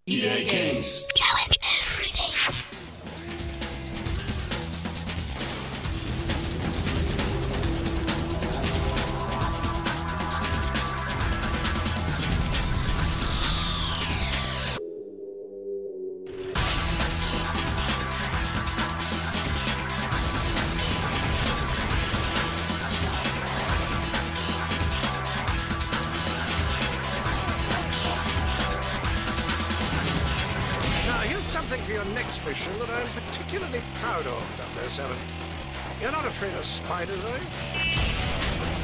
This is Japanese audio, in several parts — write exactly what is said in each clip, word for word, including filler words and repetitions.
E A Games. Challenge everything. Something for your next mission that I'm particularly proud of, double oh seven. You're not afraid of spiders, are you?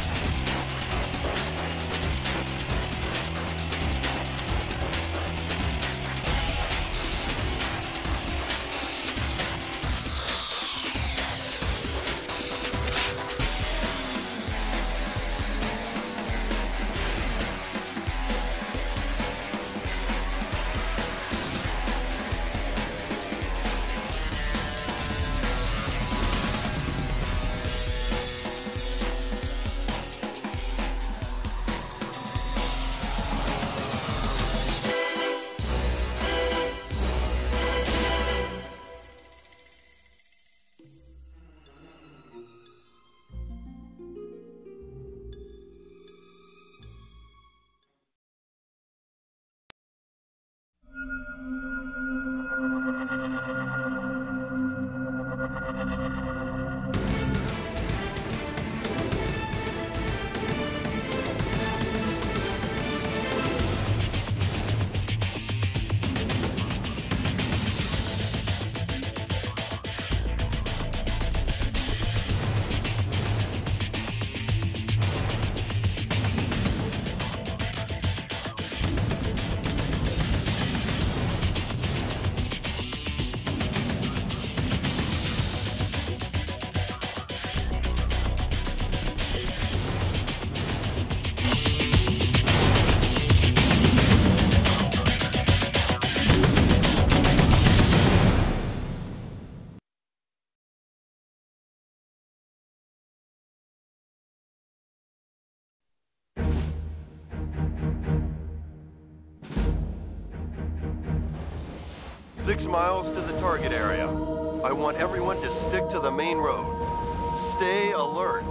Six miles to the target area. I want everyone to stick to the main road. Stay alert.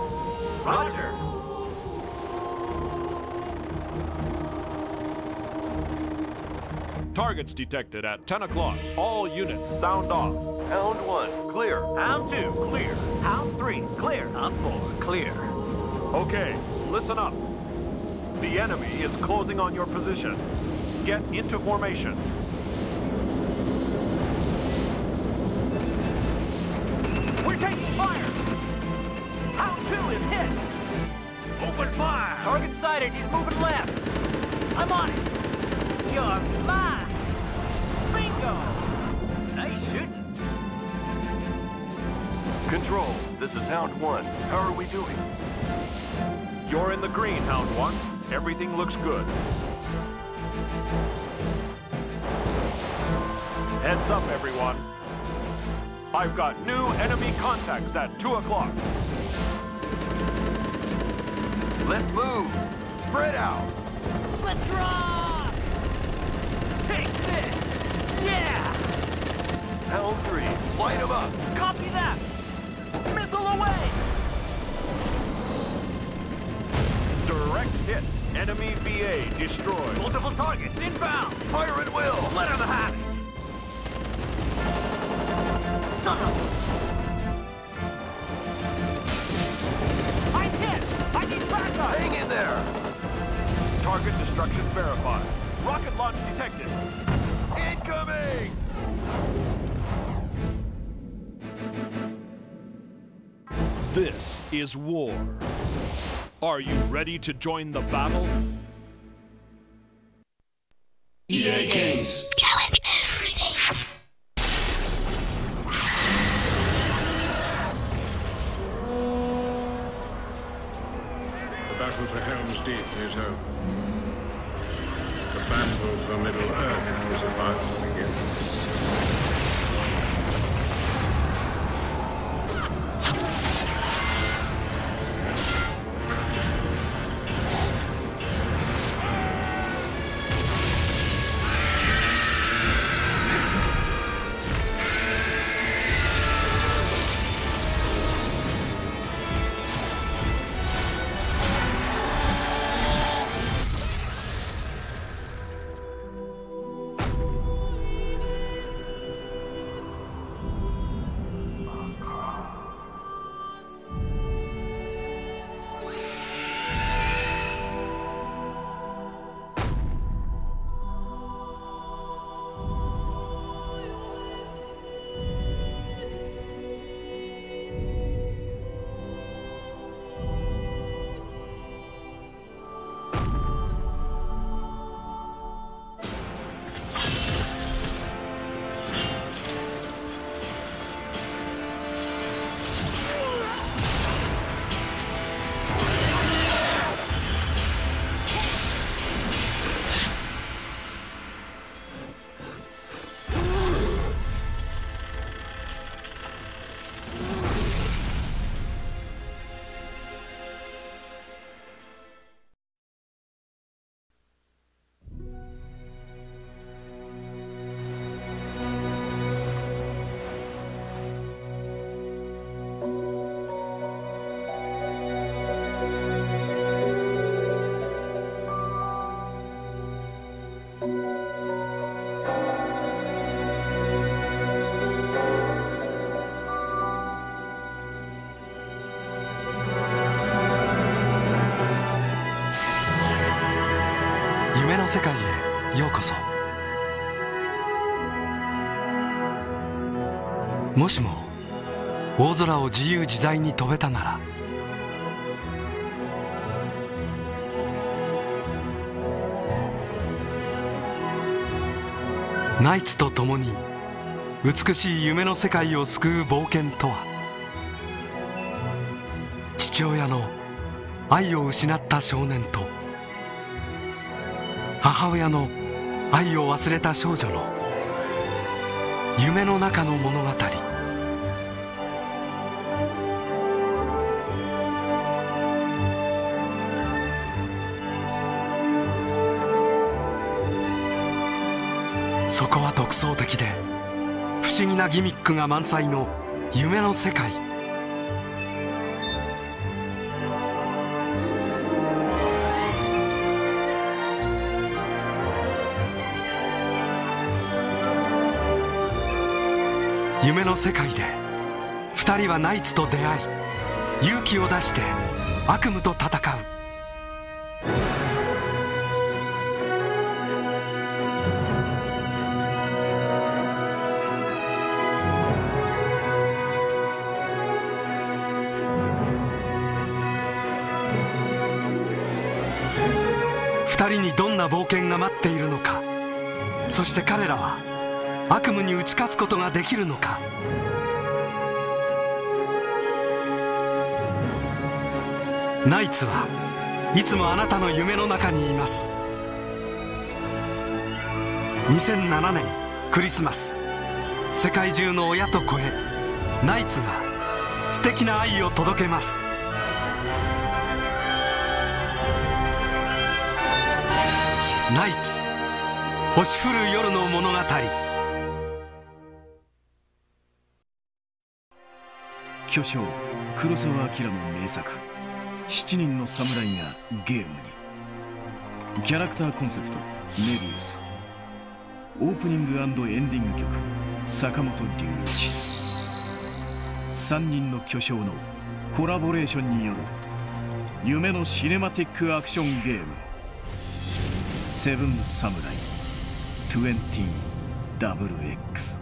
Roger. Targets detected at ten o'clock. All units sound off. Hound one, clear. Hound two, clear. Hound three, clear. Hound four, clear. Okay, listen up. The enemy is closing on your position. Get into formation. We're taking fire! Hound two is hit! Open fire! Target sighted, he's moving left. I'm on it. You're mine! Bingo! Nice shooting. Control, this is Hound one. How are we doing? You're in the green, Hound one. Everything looks good. Heads up, everyone. I've got new enemy contacts at two o'clock. Let's move. Spread out. Let's rock! Take this! Yeah! Hound three, light them up. Copy that! Missile away! Direct hit. Enemy V A destroyed. Multiple targets inbound! Fire at will. Let him have it! Son of a... I'm hit! I need backup! Hang in there. Target destruction verified. Rocket launch detected. Incoming! This is war. Are you ready to join the battle? E A Games. Challenge everything. The battle for Helm's Deep is over. The battle for Middle-earth is about to begin. 世界へようこそ。もしも大空を自由自在に飛べたなら、ナイツと共に美しい夢の世界を救う冒険とは、父親の愛を失った少年と母親の愛を忘れた少女の夢の中の物語。そこは独創的で不思議なギミックが満載の夢の世界。夢の世界で二人はナイツと出会い、勇気を出して悪夢と戦う。二人にどんな冒険が待っているのか、そして彼らは悪夢に打ち勝つことができるのか。ナイツはいつもあなたの夢の中にいます。にせんななねんクリスマス、世界中の親と子へナイツが素敵な愛を届けます。ナイツ星降る夜の物語。 巨匠黒澤明の名作「七人の侍」がゲームに。キャラクターコンセプトメビウス、オープニング&エンディング曲坂本龍一。さんにんの巨匠のコラボレーションによる夢のシネマティックアクションゲーム「セブンサムライ ツーゼロダブルエックス」。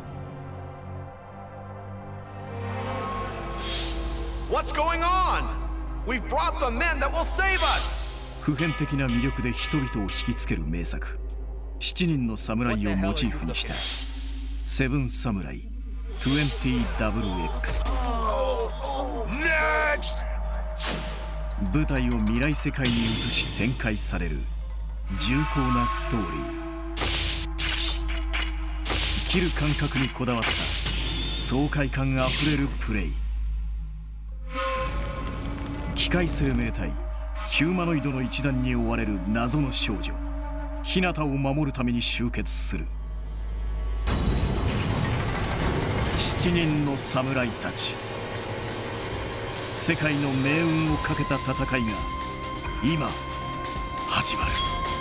What's going on? We've brought the men that will save us! 普遍的な魅力で人々を引きつける名作「七人の侍」をモチーフにした「セブンサムライ ツーゼロダブルエックス」。舞台を未来世界に移し展開される重厚なストーリー。切る感覚にこだわった爽快感あふれるプレイ。機械生命体ヒューマノイドの一団に追われる謎の少女ヒナタを守るために集結する七人の侍たち。世界の命運をかけた戦いが今始まる。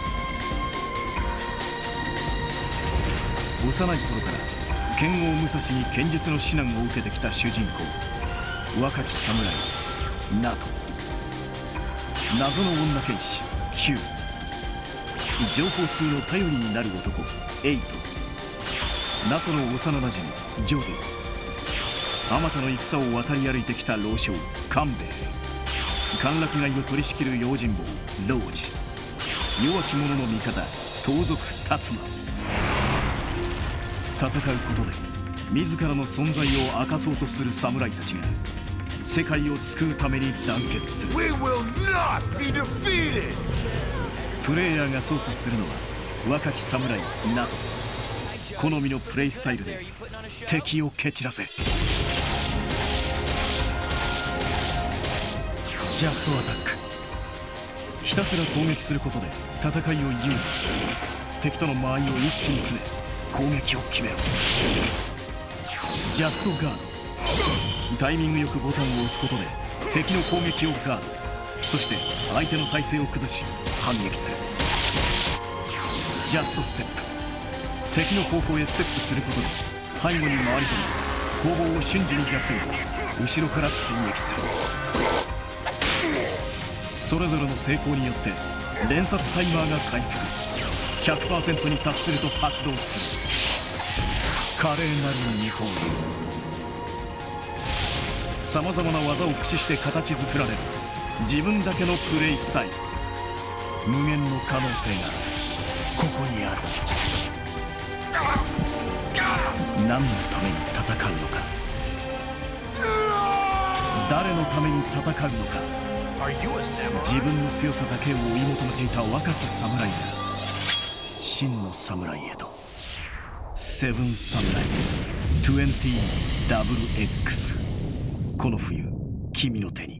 幼い頃から剣豪武蔵に剣術の指南を受けてきた主人公若き侍ナト、謎の女剣士キュー、情報通の頼りになる男エイト、ナトの幼なじみジョディ、あまたの戦を渡り歩いてきた老将カンベイ、歓楽街を取り仕切る用心棒ロージ、弱き者の味方盗賊タツマ。戦うことで自らの存在を明かそうとする侍たちが世界を救うために団結する。プレイヤーが操作するのは若き侍ナト。好みのプレイスタイルで敵を蹴散らせ。ジャストアタック。ひたすら攻撃することで戦いを有利、敵との間合いを一気に詰め攻撃を決めろ。ジャストガード。タイミングよくボタンを押すことで敵の攻撃をガード、そして相手の体勢を崩し反撃する。ジャストステップ。敵の方向へステップすることで背後に回り込み攻防を瞬時に逆転、後ろから追撃する。それぞれの成功によって連殺タイマーが回復、 ひゃくパーセント に達すると発動する華麗なる二刀流。さまざまな技を駆使して形作られる自分だけのプレイスタイル。無限の可能性がここにある。何のために戦うのか、誰のために戦うのか。自分の強さだけを追い求めていた若き侍が真の侍へと。セブンサムライ にじゅうダブルエックス。 この冬君の手に。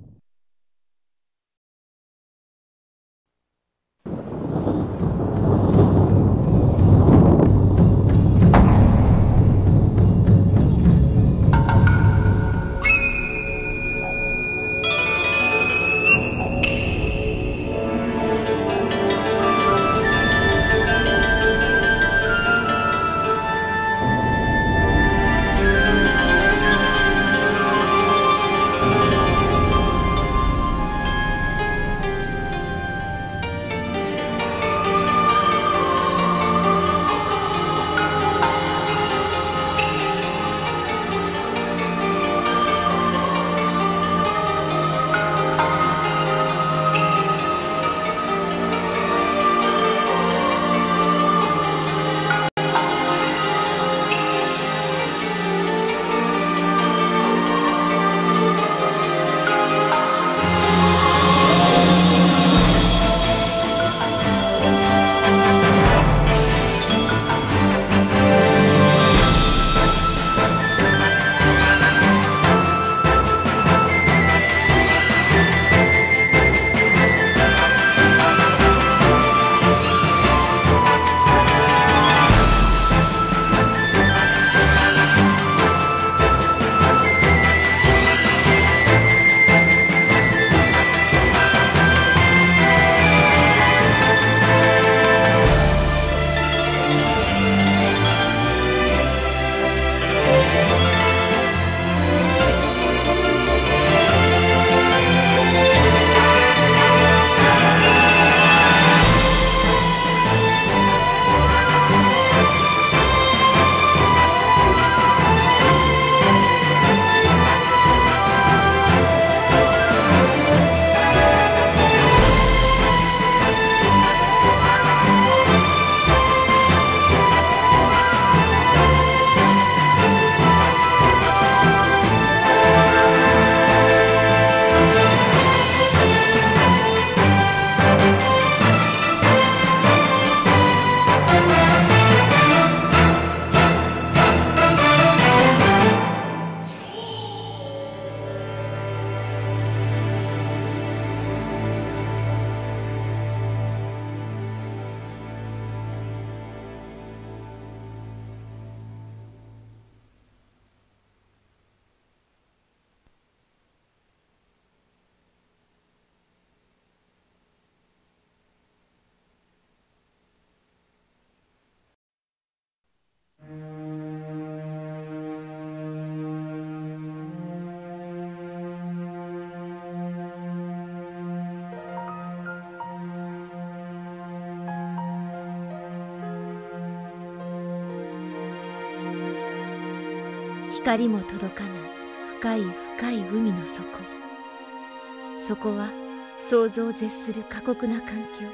光も届かない深い深い海の底。そこは想像を絶する過酷な環境。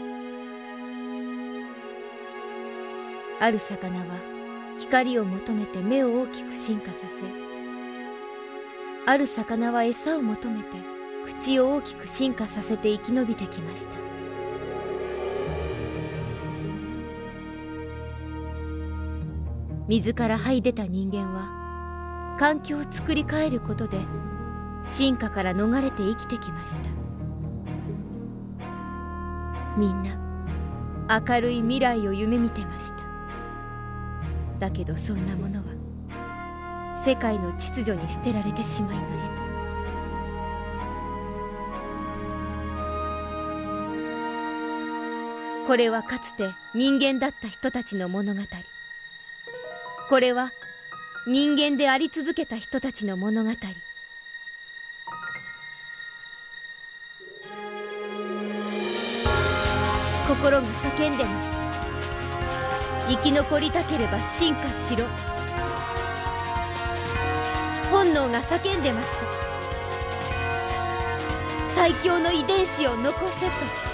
ある魚は光を求めて目を大きく進化させ、ある魚は餌を求めて口を大きく進化させて生き延びてきました。水から這い出た人間は環境を作り変えることで進化から逃れて生きてきました。みんな明るい未来を夢見てました。だけどそんなものは世界の秩序に捨てられてしまいました。これはかつて人間だった人たちの物語。これは人間であり続けた人たちの物語。心が叫んでました。 生き残りたければ進化しろ。本能が叫んでました。最強の遺伝子を残せと。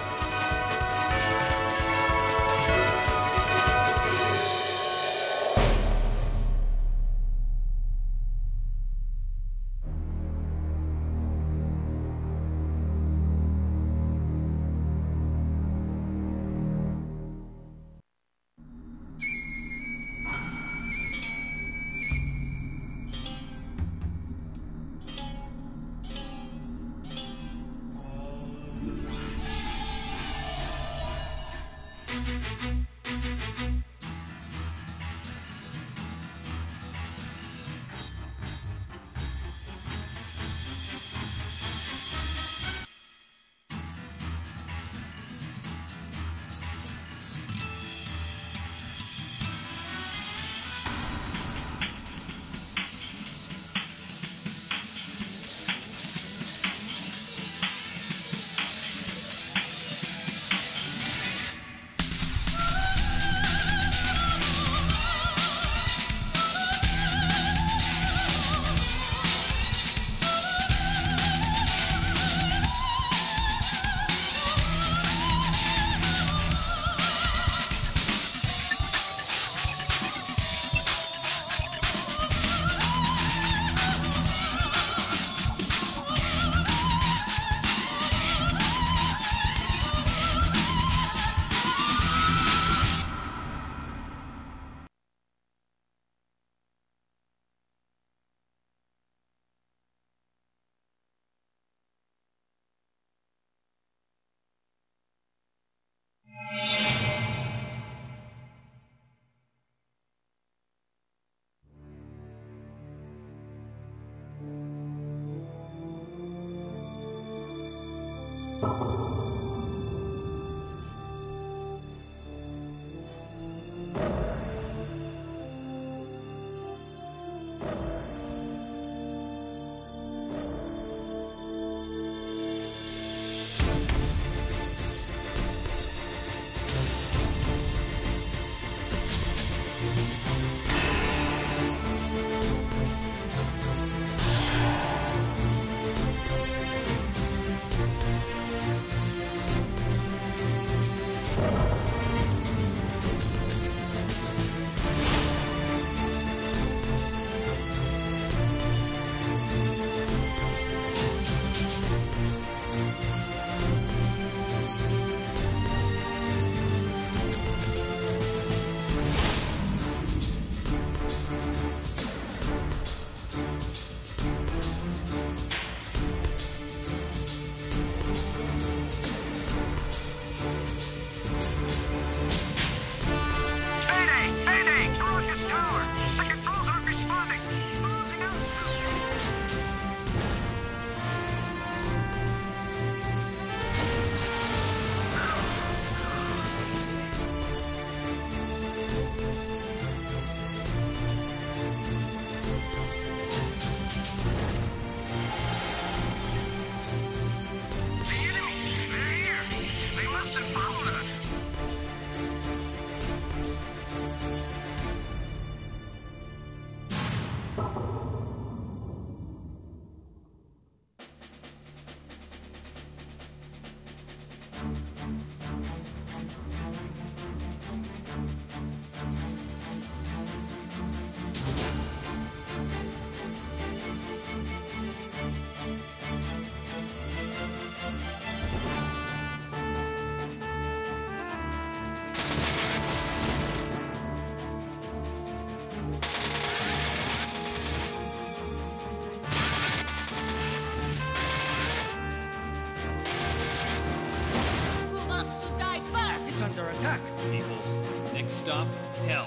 Stop hell.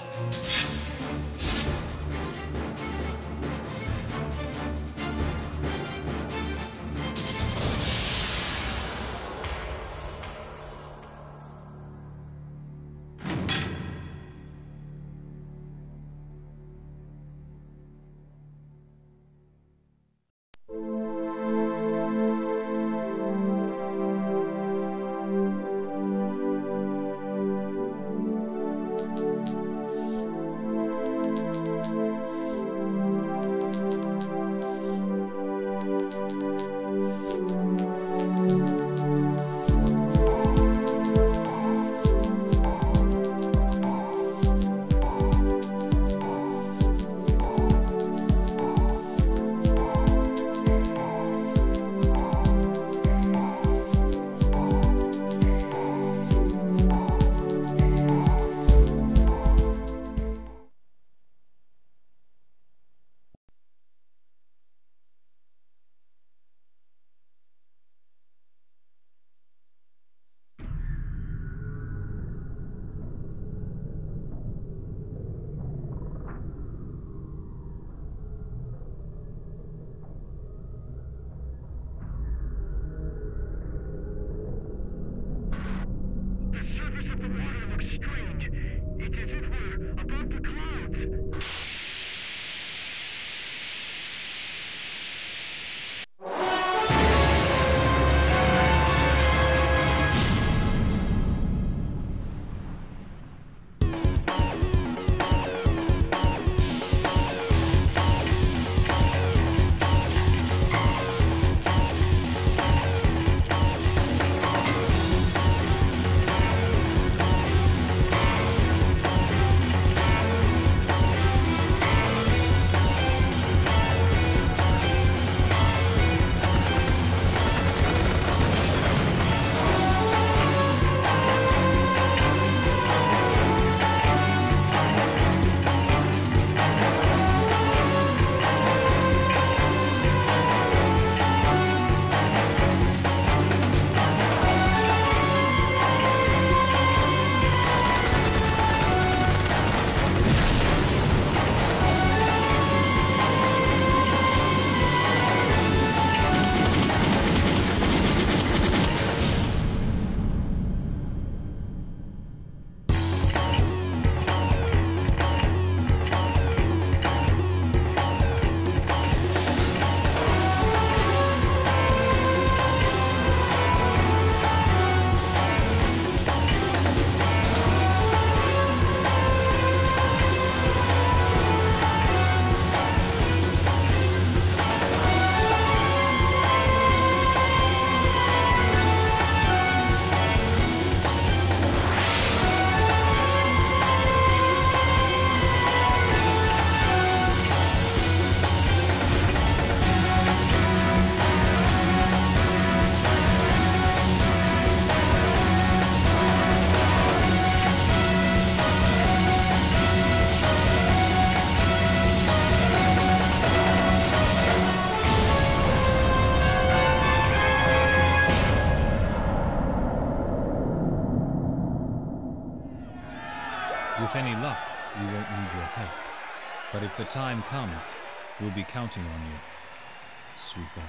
need your help. But if the time comes, we'll be counting on you, Sweeper.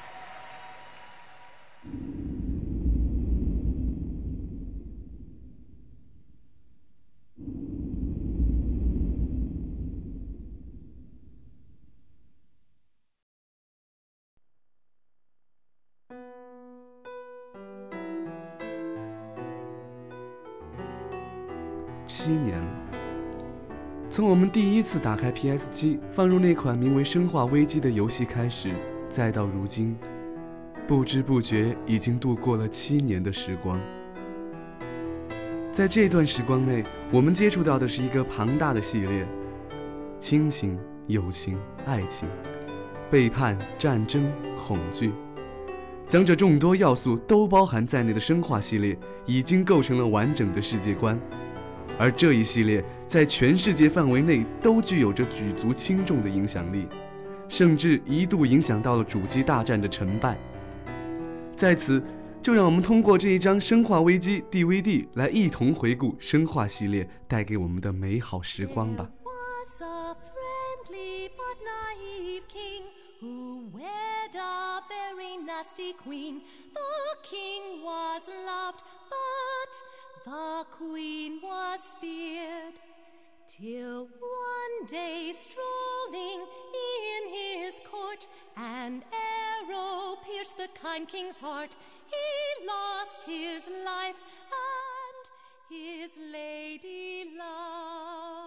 七年了，从我们第一次打开 P S 七，放入那款名为《生化危机》的游戏开始，再到如今，不知不觉已经度过了七年的时光。在这段时光内，我们接触到的是一个庞大的系列：亲情、友情、爱情、背叛、战争、恐惧。将这众多要素都包含在内的生化系列，已经构成了完整的世界观。而这一系列在全世界范围内都具有着举足轻重的影响力，甚至一度影响到了主机大战的成败。在此，就让我们通过这一张《生化危机》D V D 来一同回顾生化系列带给我们的美好时光吧。 Who wed a very nasty queen. The king was loved, but the queen was feared. Till one day, strolling in his court, an arrow pierced the kind king's heart. He lost his life and his lady love.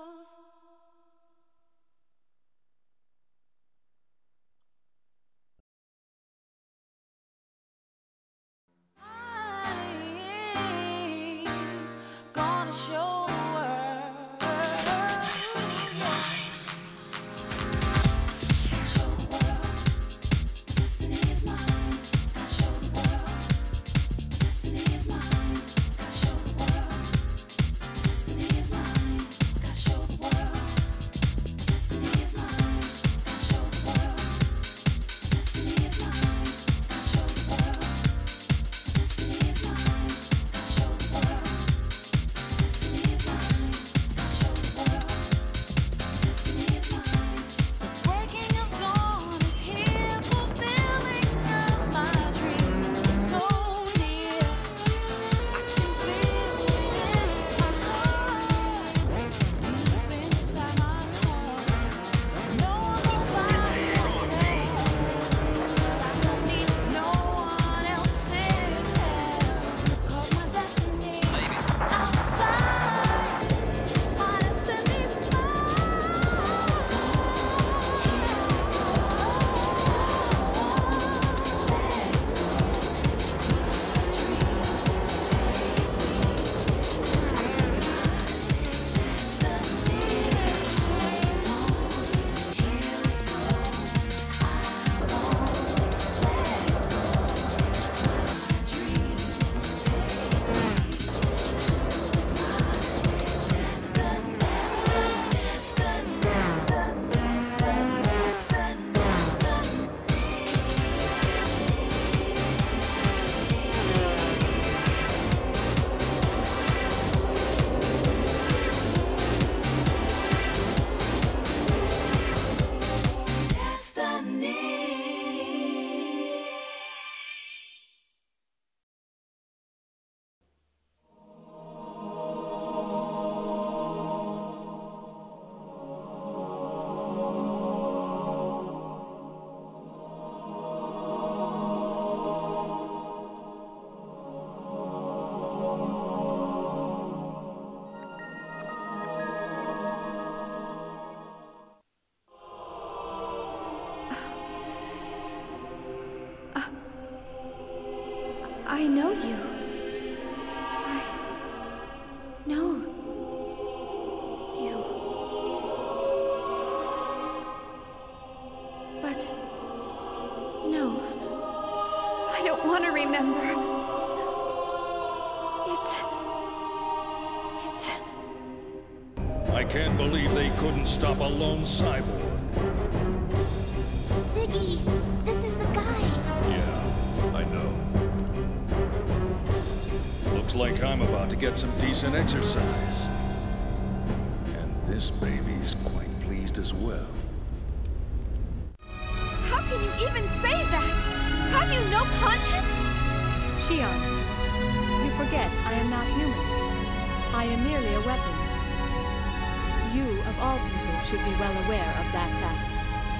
I know you. I know you. But no, I don't want to remember. It's... It's... I can't believe they couldn't stop a lone cyborg. Ziggy, this is the guy. Yeah, I know. Looks like I'm about to get some decent exercise. And this baby's quite pleased as well. How can you even say that? Have you no conscience? Shion, you forget I am not human. I am merely a weapon. You, of all people, should be well aware of that fact.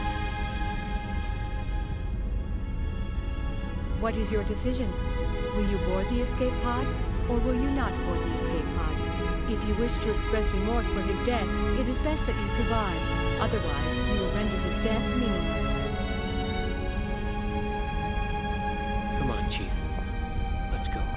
What is your decision? Will you board the escape pod, or will you not board the escape pod? If you wish to express remorse for his death, it is best that you survive. Otherwise, you will render his death meaningless. Come on, Chief. Let's go.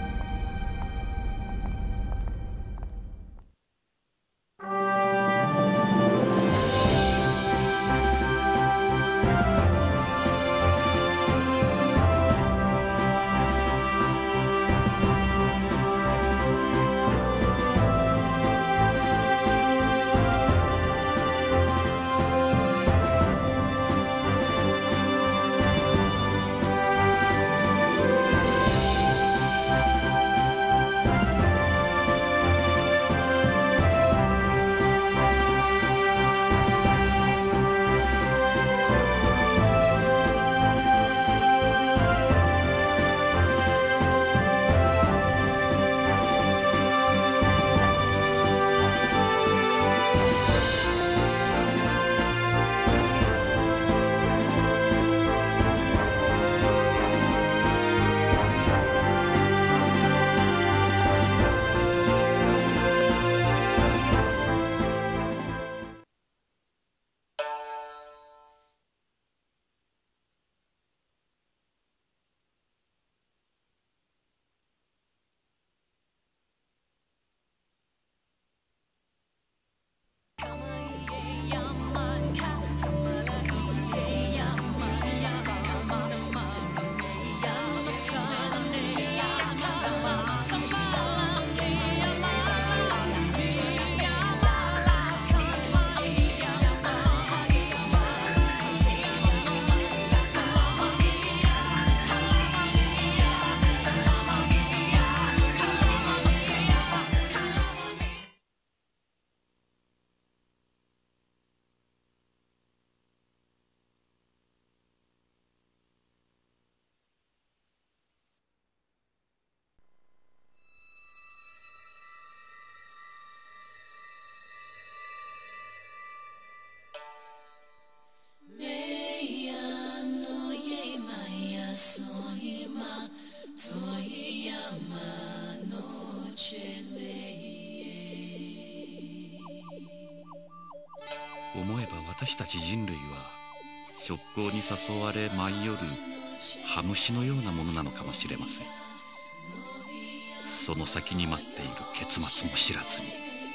思えば私たち人類は食行に誘われ舞い寄る羽虫のようなものなのかもしれません。その先に待っている結末も知らずに。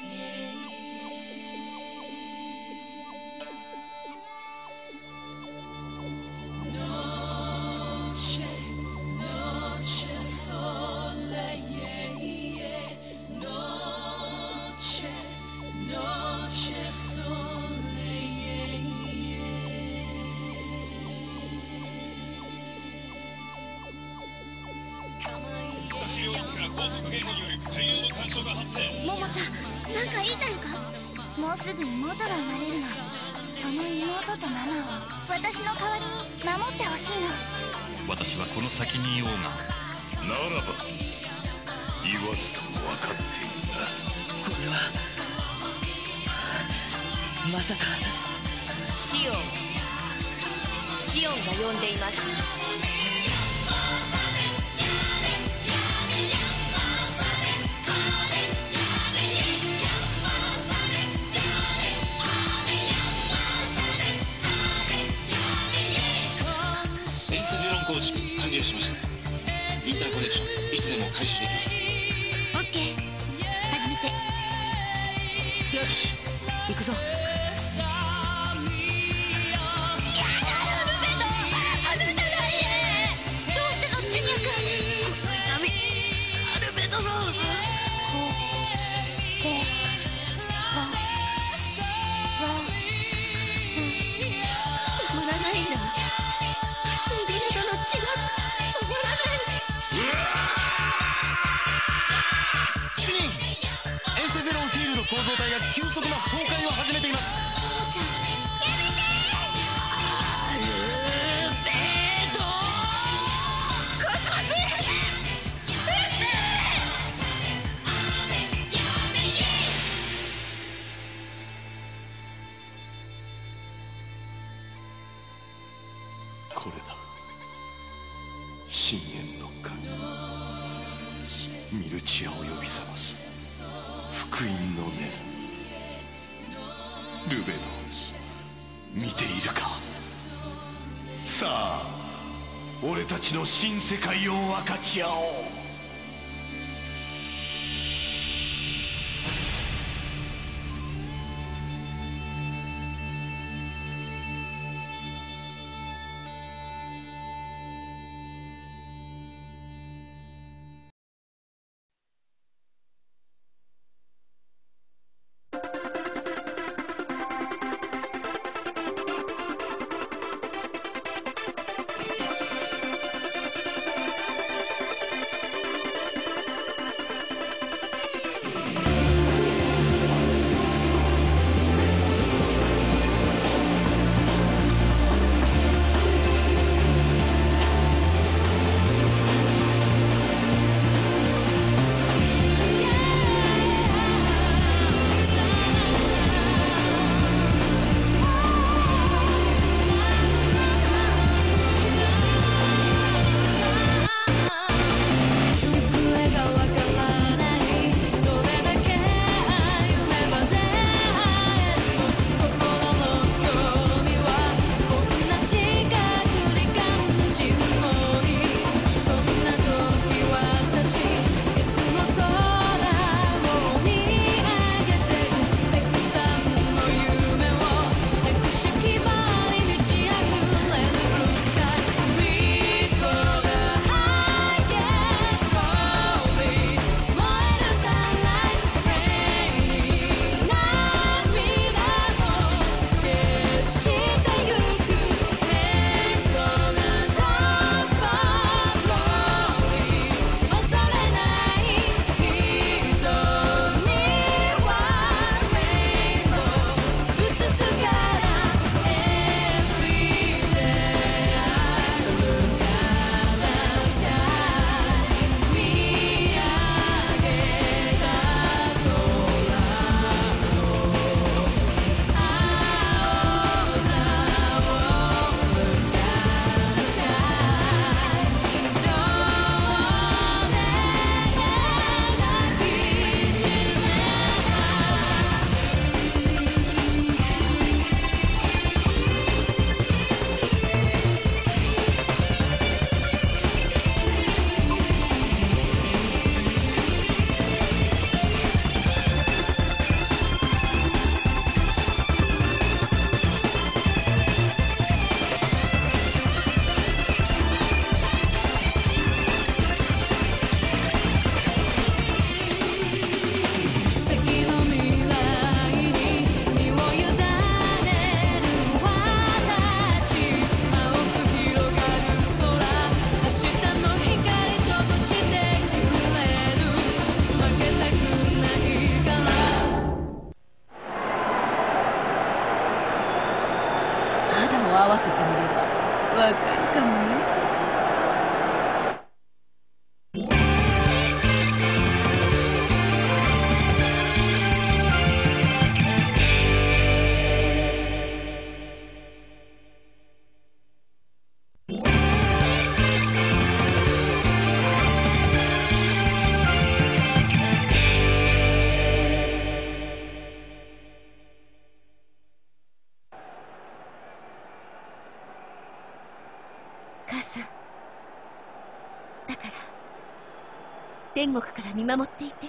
ももちゃん、なんか言いたいんか？もうすぐ妹が生まれるの。その妹とママを私の代わりに守ってほしいの。 私はこの先にいようが。 ならば言わずとも分かっているな。 これはまさかシオンシオンが呼んでいます。 エンスフェロン構築完了しました。インターコネクションいつでも開始できます。 オッケー、始めて。 よし、行くぞ。 主任、エンセフェロンフィールド構造体が急速な崩壊す。ももちゃん、やめて。アルベドコスモス、撃って。 これだ、深淵の神、ミルチアを呼び覚ます福音の音だ。ルベド、見ているか。さあ、俺たちの新世界を分かち合おう。 天国から見守っていて。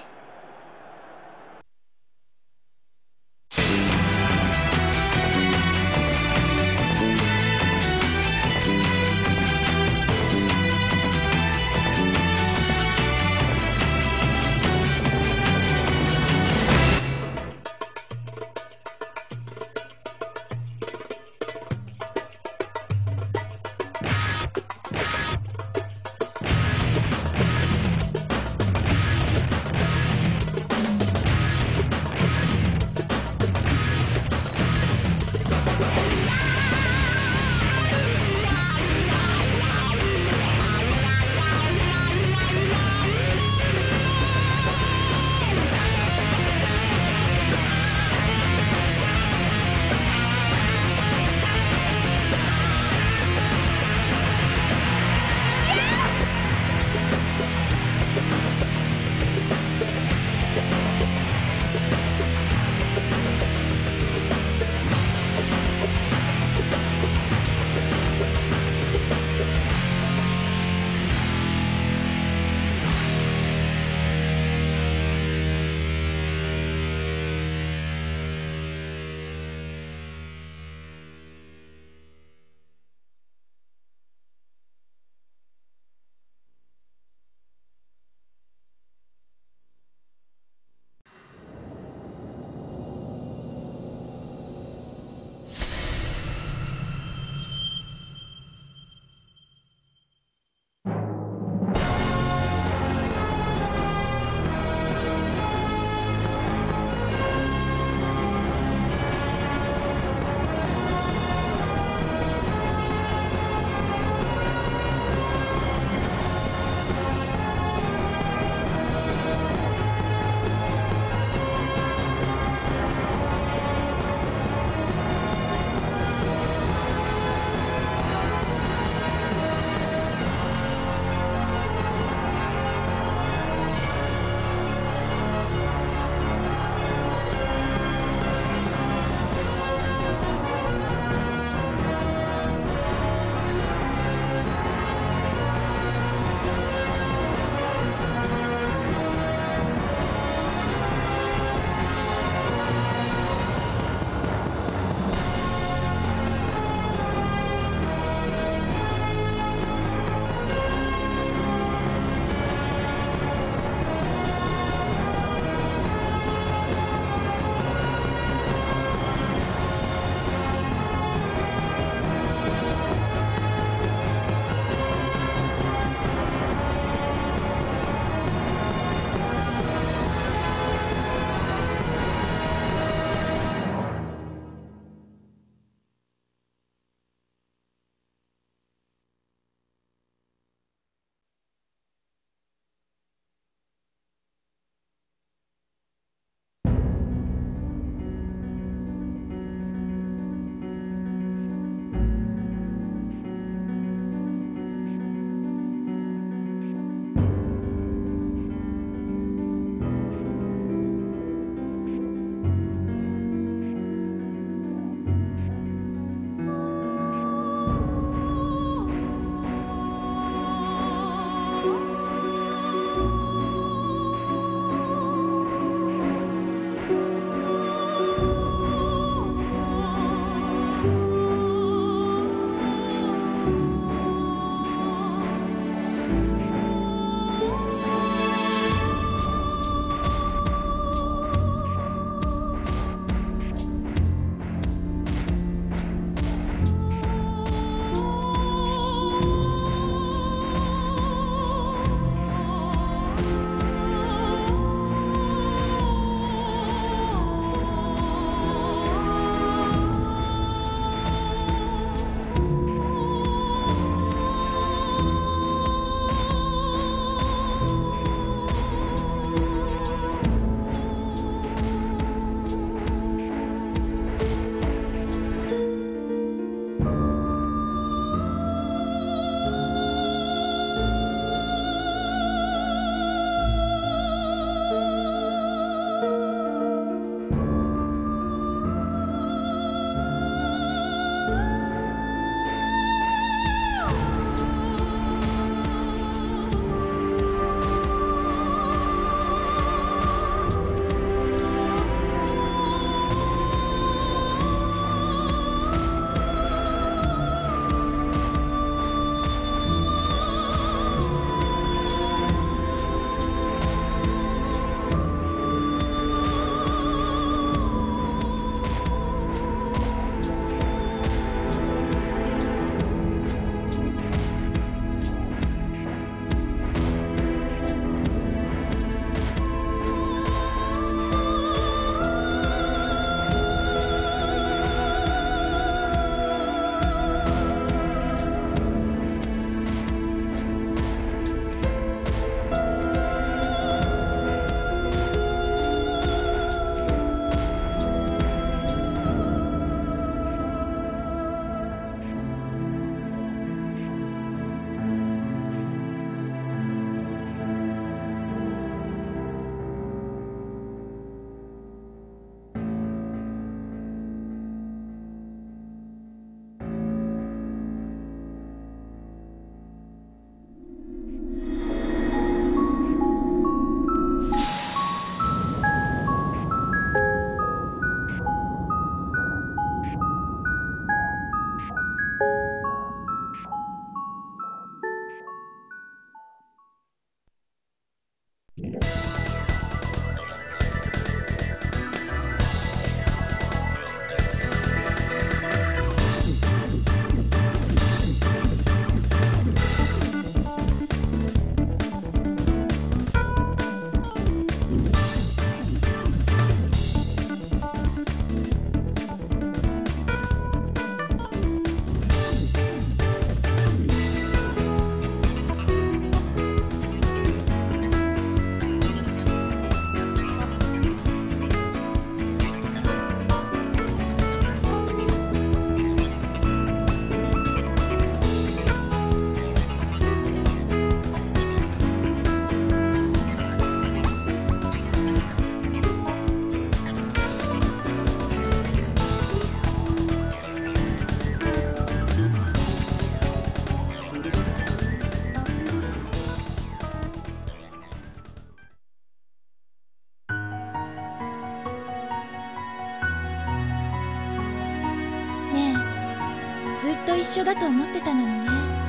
ずっと一緒だと思ってたのにね。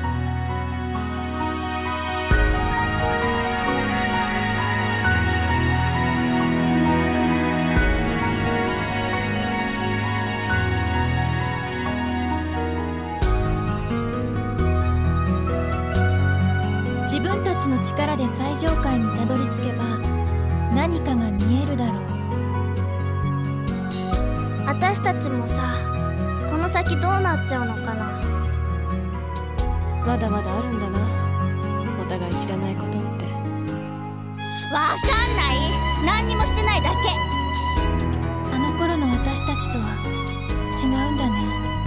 自分たちの力で最上階にたどり着けば何かが見えるだろう。 私たちもさ、この先どうなっちゃうのかな。 まだまだあるんだな、お互い知らないことって。 わかんない、何にもしてないだけ。あの頃の私たちとは違うんだね。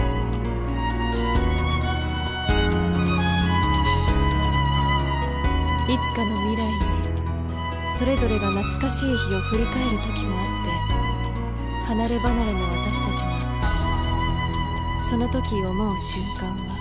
いつかの未来にそれぞれが懐かしい日を振り返る時もあって、離れ離れの私たちがその時思う瞬間は、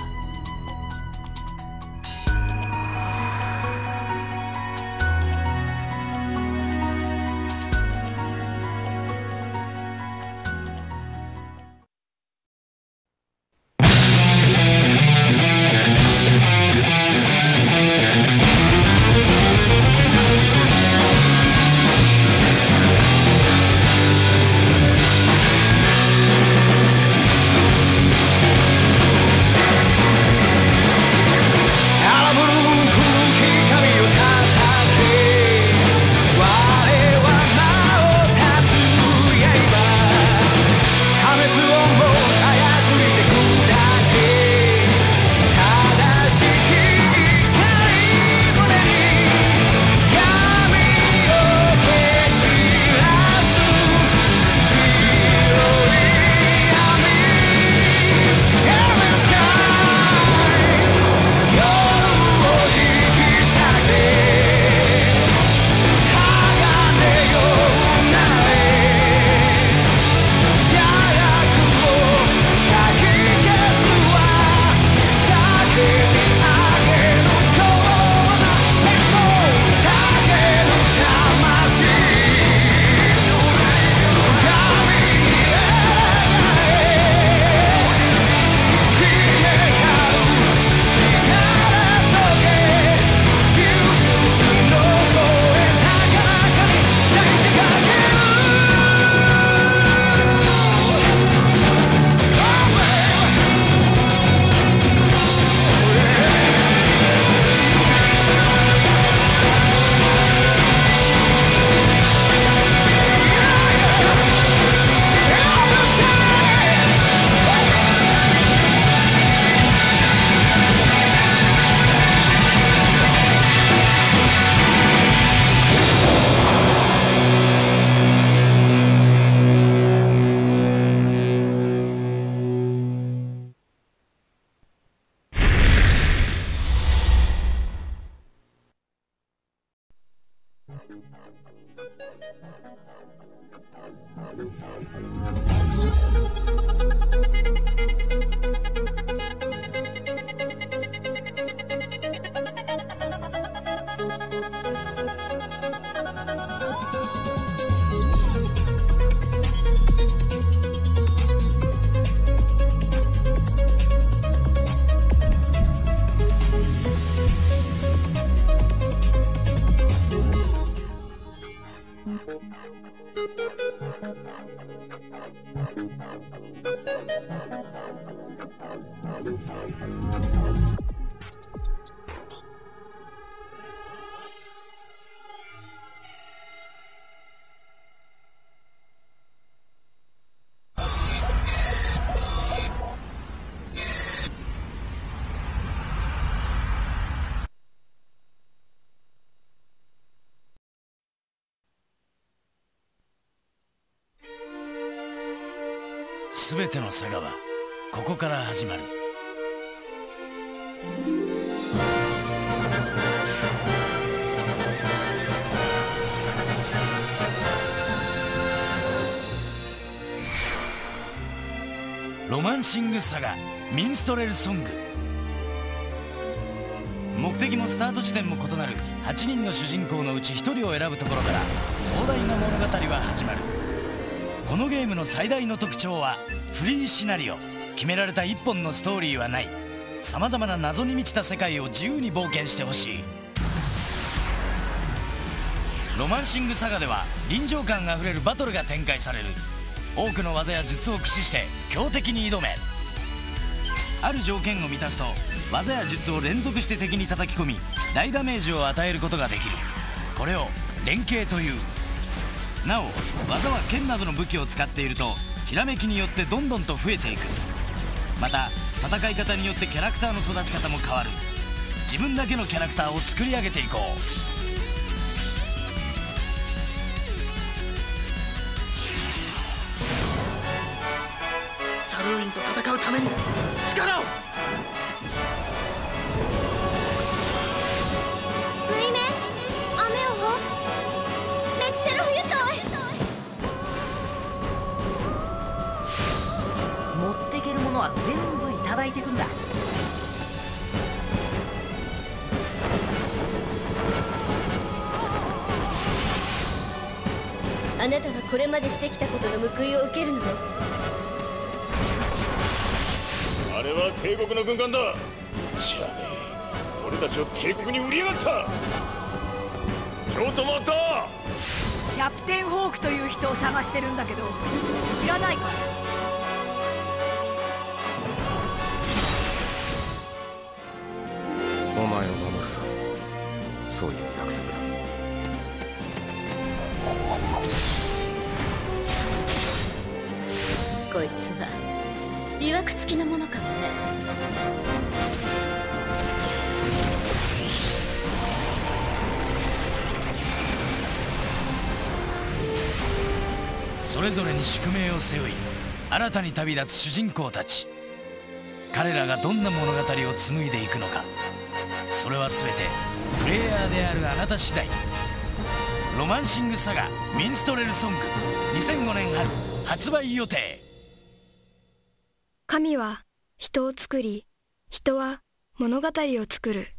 すべてのサガはここから始まる。ロマンシングサガミンストレルソング。目的もスタート地点も異なるはちにんの主人公のうちひとりを選ぶところから壮大な物語は始まる。このゲームの最大の特徴はフリーシナリオ、決められた一本のストーリーはない。さまざまな謎に満ちた世界を自由に冒険してほしい。ロマンシングサガでは臨場感あふれるバトルが展開される。多くの技や術を駆使して強敵に挑め。ある条件を満たすと技や術を連続して敵に叩き込み大ダメージを与えることができる。これを連携という。なお技は剣などの武器を使っているとひらめきによってどんどんと増えていく。また戦い方によってキャラクターの育ち方も変わる。自分だけのキャラクターを作り上げていこう。 サルウィンと戦うために力を。 縫い目雨をメキセロフユト持ってけるものは全部いただいてくんだ。 あなたはこれまでしてきたことの報いを受けるのよ。 あれは帝国の軍艦だ。知らねえ。俺たちを帝国に売りやがった。京都もあった。 キャプテンホークという人を探してるんだけど、知らないか？ お前を守るさ。そういう約束だ。 こいつはいわくつきのものかもね。 それぞれに宿命を背負い新たに旅立つ主人公たち。彼らがどんな物語を紡いでいくのか、それは全てプレイヤーであるあなた次第。ロマンシングサガミンストレルソングにせんごねん春発売予定。 神は人を作り、人は物語を作る。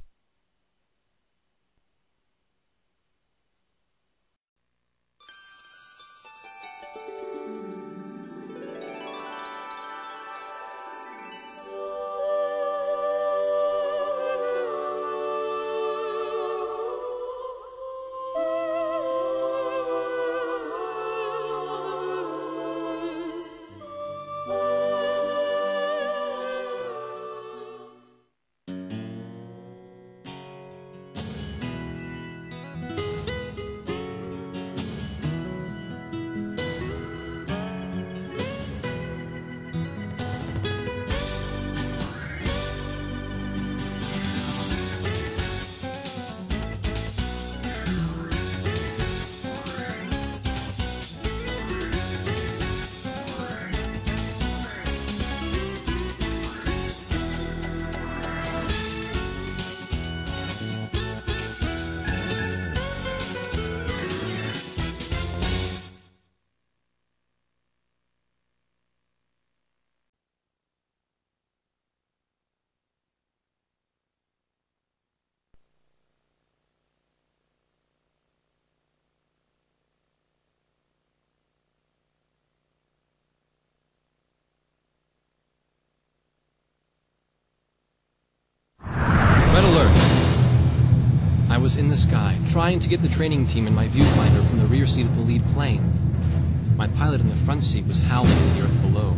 Red alert! I was in the sky, trying to get the training team in my viewfinder from the rear seat of the lead plane. My pilot in the front seat was howling at the earth below.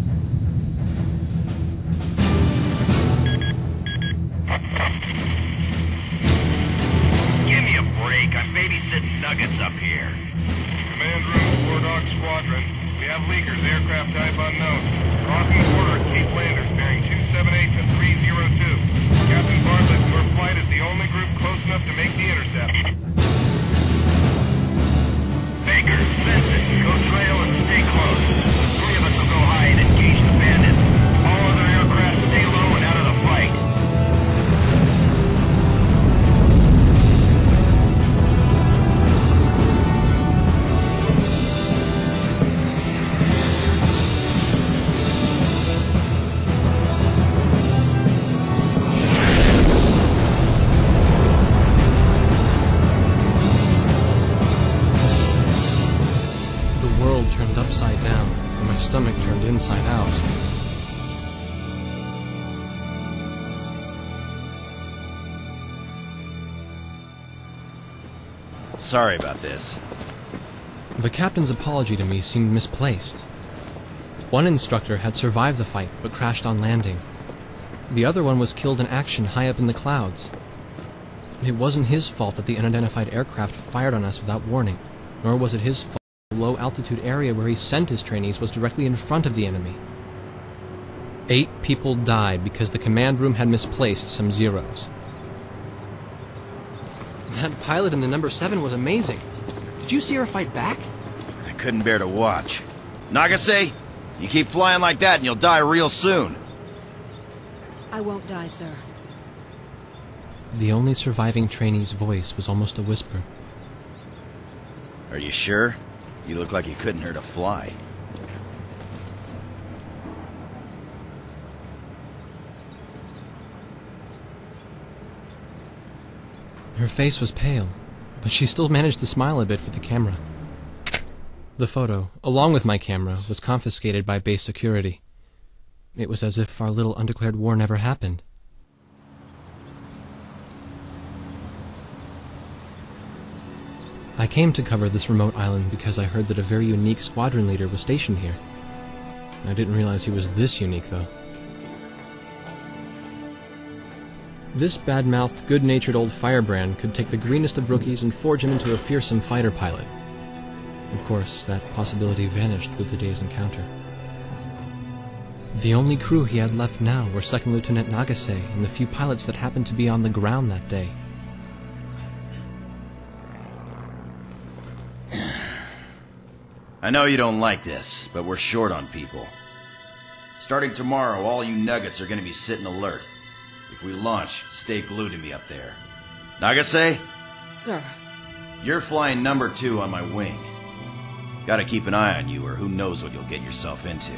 Give me a break. I'm babysitting nuggets up here. Command room, War Dog Squadron. We have leakers, aircraft type unknown. Crossing the border at Cape Landers, bearing two seven eight to three zero two. Captain Bartlett, your flight is the only group close enough to make the intercept. Baker, Vincent, go trail and stay close. Three of us will go high and engage the bandits. All other aircraft stay low and out of the fight. Sorry about this. The captain's apology to me seemed misplaced. One instructor had survived the fight but crashed on landing. The other one was killed in action high up in the clouds. It wasn't his fault that the unidentified aircraft fired on us without warning, nor was it his fault that the low-altitude area where he sent his trainees was directly in front of the enemy. Eight people died because the command room had misplaced some zeros. That pilot in the number seven was amazing. Did you see her fight back? I couldn't bear to watch. Nagase, you keep flying like that and you'll die real soon. I won't die, sir. The only surviving trainee's voice was almost a whisper. Are you sure? You look like you couldn't hurt a fly. Her face was pale, but she still managed to smile a bit for the camera. The photo, along with my camera, was confiscated by base security. It was as if our little undeclared war never happened. I came to cover this remote island because I heard that a very unique squadron leader was stationed here. I didn't realize he was this unique, though. This bad-mouthed, good-natured old firebrand could take the greenest of rookies and forge him into a fearsome fighter pilot. Of course, that possibility vanished with the day's encounter. The only crew he had left now were Second Lieutenant Nagase and the few pilots that happened to be on the ground that day. I know you don't like this, but we're short on people. Starting tomorrow, all you nuggets are going to be sitting alert. If we launch, stay glued to me up there. Nagase? Sir. You're flying number two on my wing. Gotta keep an eye on you, or who knows what you'll get yourself into.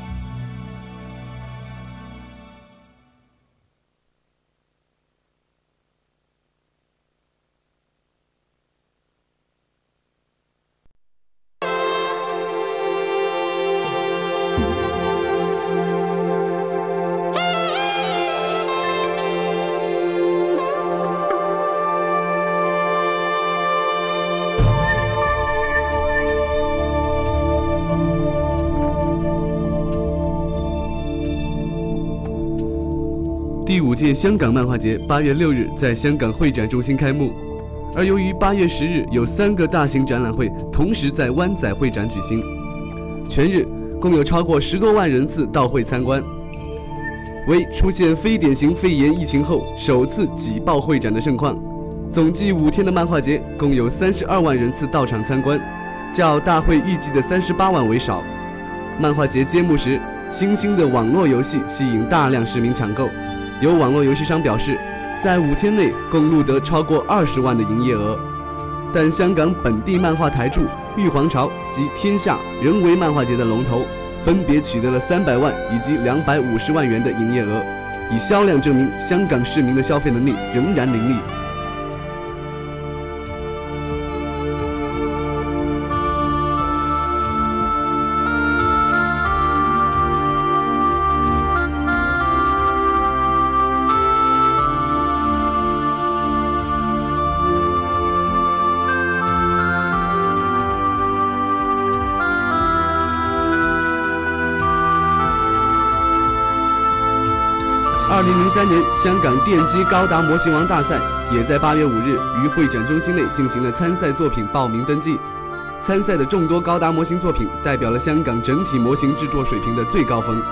第五届香港漫画节八月六日在香港会展中心开幕，而由于八月十日有三个大型展览会同时在湾仔会展举行，全日共有超过十多万人次到会参观，为出现非典型肺炎疫情后首次挤爆会展的盛况。总计五天的漫画节共有三十二万人次到场参观，较大会预计的三十八万为少。漫画节揭幕时，新兴的网络游戏吸引大量市民抢购。有网络游戏商表示，在五天内共录得超过二十万的营业额，但香港本地漫画台柱、玉皇朝及天下仍为漫画节的龙头，分别取得了三百万以及两百五十万元的营业额，以销量证明香港市民的消费能力仍然凌厉。二零零三年，香港电击高达模型王大赛也在八月五日于会展中心内进行了参赛作品报名登记。参赛的众多高达模型作品，代表了香港整体模型制作水平的最高峰。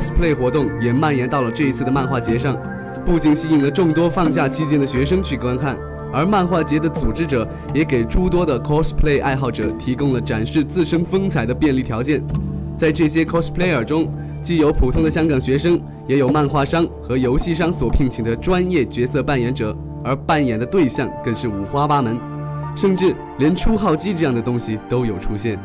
cosplay 活动也蔓延到了这一次的漫画节上，不仅吸引了众多放假期间的学生去观看，而漫画节的组织者也给诸多的 cosplay 爱好者提供了展示自身风采的便利条件。在这些 cosplayer 中，既有普通的香港学生，也有漫画商和游戏商所聘请的专业角色扮演者，而扮演的对象更是五花八门，甚至连初号机这样的东西都有出现。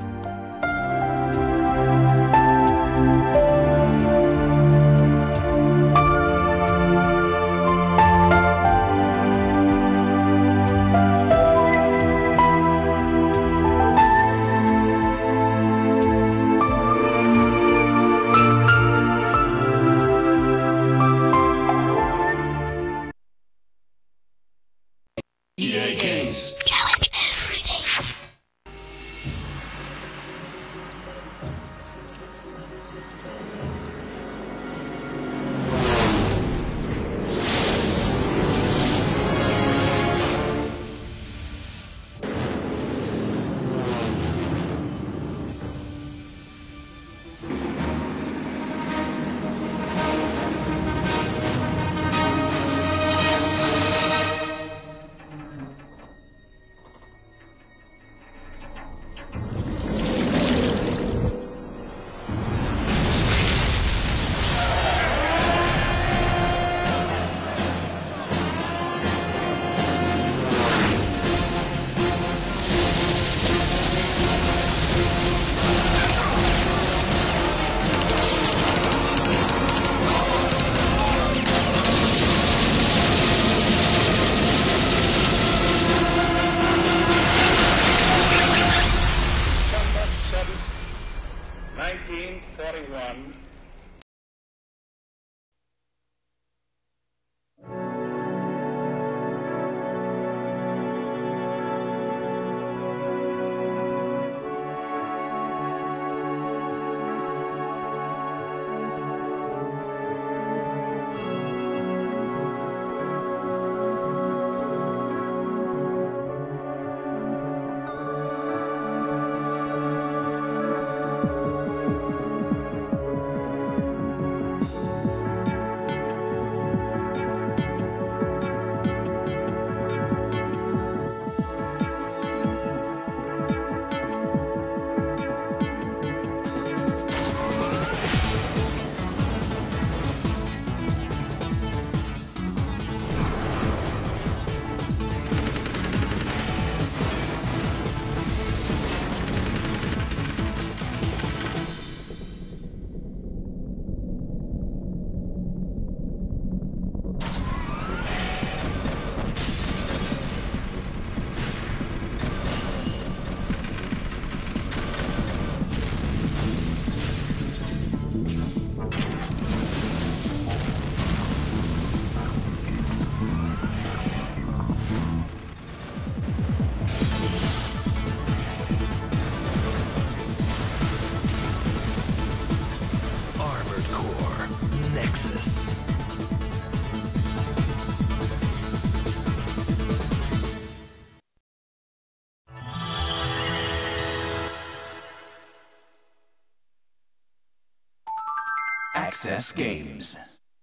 Access Games.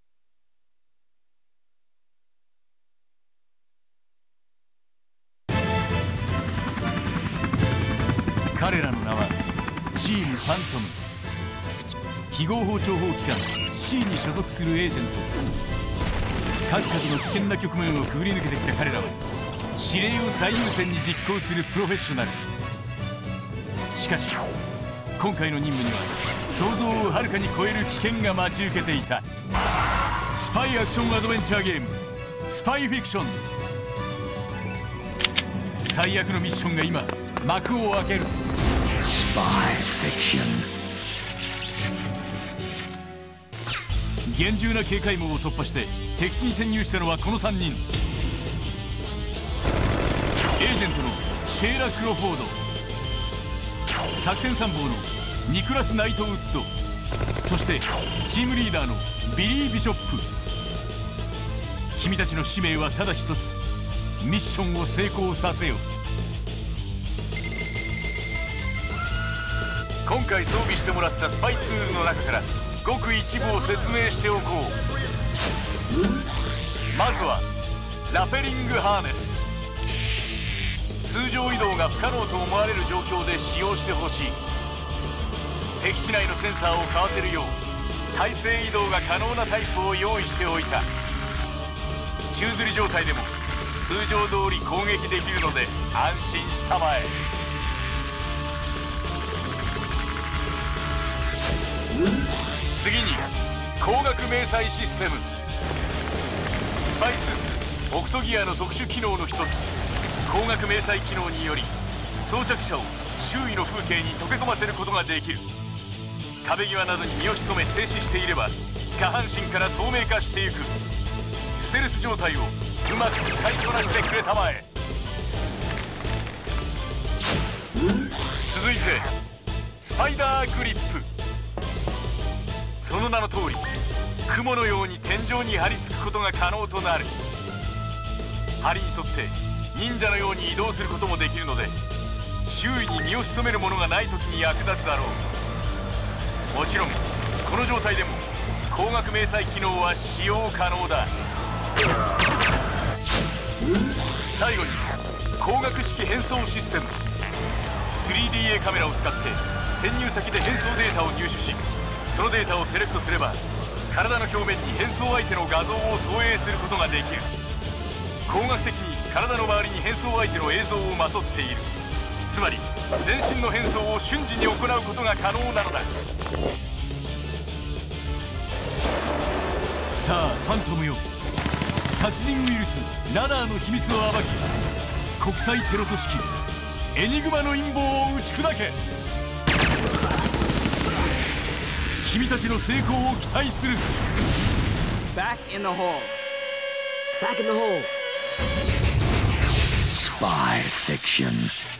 彼らの名はシール・ファントム。非合法諜報機関 シー に所属するエージェント。数々の危険な局面をくぐり抜けてきた彼らは指令を最優先に実行するプロフェッショナル。しかし今回の任務には想像をはるかに超える危険が待ち受けていた。スパイアクションアドベンチャーゲームスパイフィクション。最悪のミッションが今幕を開ける。 スパイフィクション。 厳重な警戒網を突破して敵地に潜入したのはこのさんにん。エージェントのシェーラ・クロフォード、作戦参謀のニクラス・ナイトウッド、そしてチームリーダーのビリー・ビショップ。君たちの使命はただ一つ、ミッションを成功させよ。今回装備してもらったスパイツールの中からごく一部を説明しておこう。まずはラペリングハーネス。通常移動が不可能と思われる状況で使用してほしい。敵地内のセンサーをかわせるよう体勢移動が可能なタイプを用意しておいた。宙吊り状態でも通常通り攻撃できるので安心したまえ。次に光学迷彩システム。スパイスーツオクトギアの特殊機能の一つ、光学迷彩機能により装着者を周囲の風景に溶け込ませることができる。壁際などに身を潜め静止していれば下半身から透明化していく。ステルス状態をうまく使いこなしてくれたまえ。続いてスパイダーグリップ。その名の通り雲のように天井に張り付くことが可能となる。針に沿って忍者のように移動することもできるので周囲に身を潜めるものがない時に役立つだろう。もちろんこの状態でも光学迷彩機能は使用可能だ。最後に光学式変装システム。 スリーディーエー カメラを使って潜入先で変装データを入手し、そのデータをセレクトすれば体の表面に変装相手の画像を投影することができる。光学的に体の周りに変装相手の映像をまとっている。つまり全身の変装を瞬時に行うことが可能なのだ。 さあファントムよ、殺人ウイルスラダーの秘密を暴き国際テロ組織エニグマの陰謀を打ち砕け。君たちの成功を期待する。 Back in the hole. Back in the hole. Spy fiction.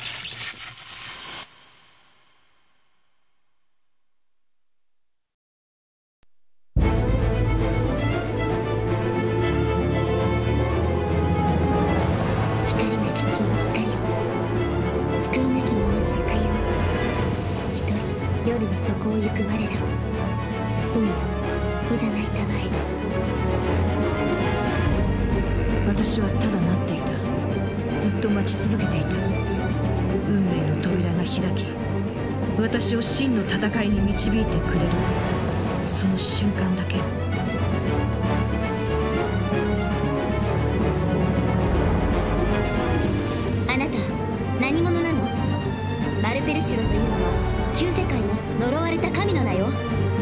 光なき地の光を、救いなき者の救いを、一人夜の底を行く我らを、海をいざないたまえ。 私はただ待っていた。ずっと待ち続けていた。運命の扉が開き、私を真の戦いに導いてくれるその瞬間だけ。 あなた何者なの？マルペルシュロというのは旧世界の呪われた神の名よ。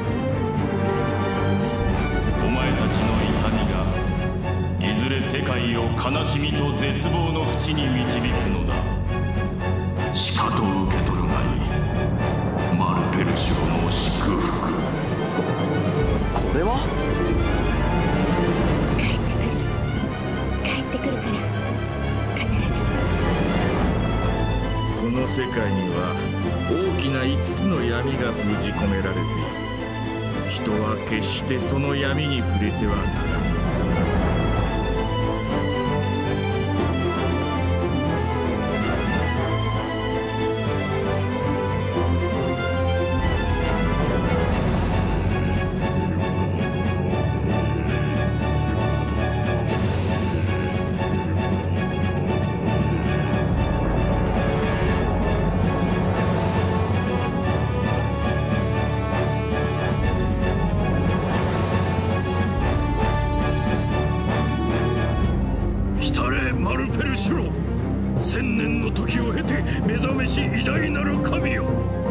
お前たちの痛みがいずれ世界を悲しみと絶望の淵に導くのだ。 しかと受け取るがいい。マルペルシュロの祝福。ここれは帰ってくる帰ってくるから必ず。 この世界には大きないつつの闇が封じ込められている。人は決してその闇に触れてはならない。 千年の時を経て目覚めし偉大なる神よ。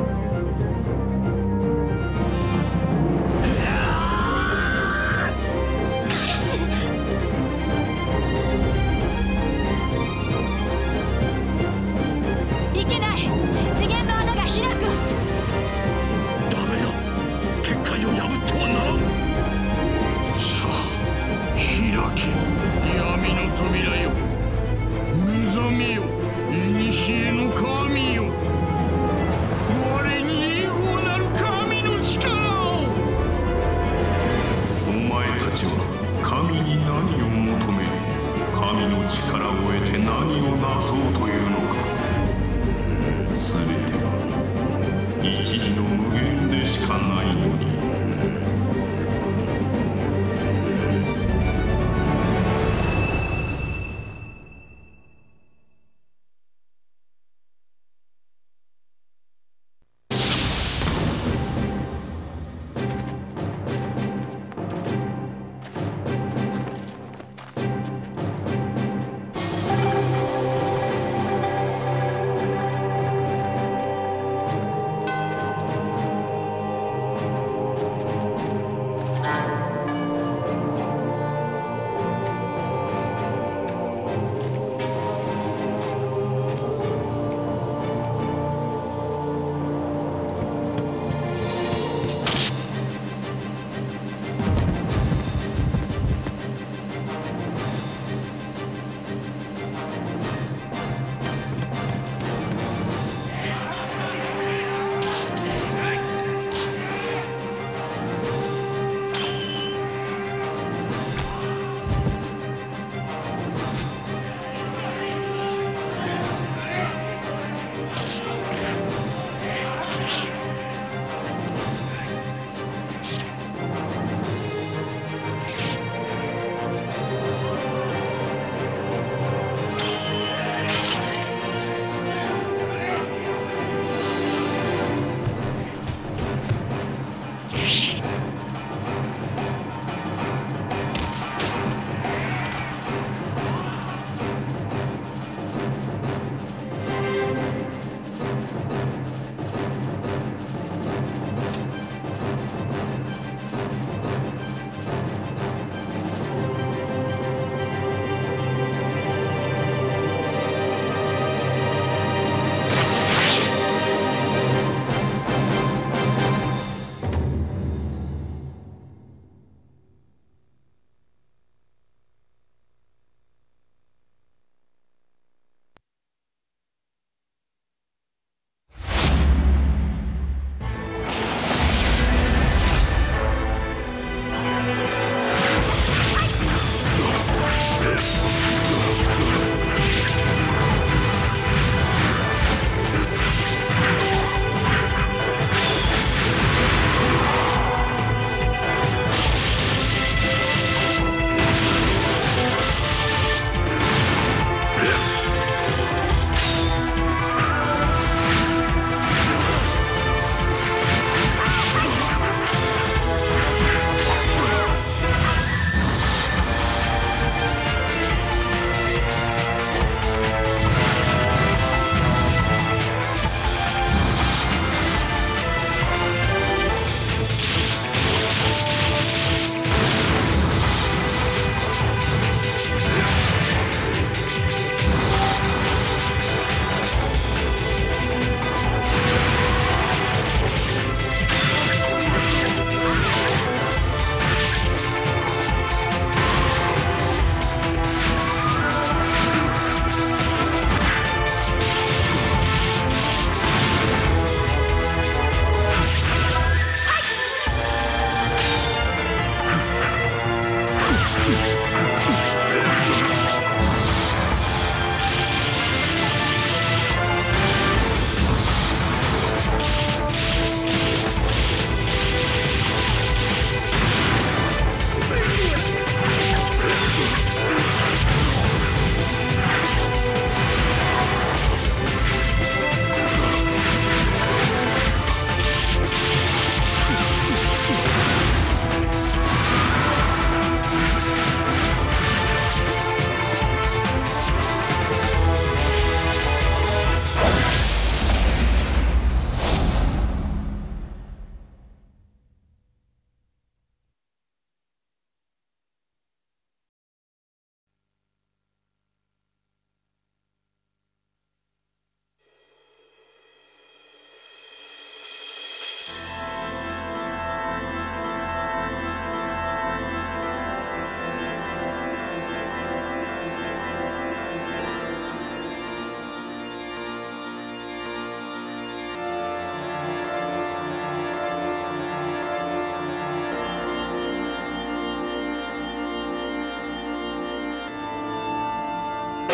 いけない、次元の穴が開く。 ダメだ、結界を破ってはならん。さあ開け、闇の扉よ。目覚めよ、古の神よ。我に永劫なる神の力を。 お前たちは神に何を求め、神の力を得て何をなそうというのか。全ては一時の無限でしかないのに。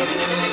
Thank you.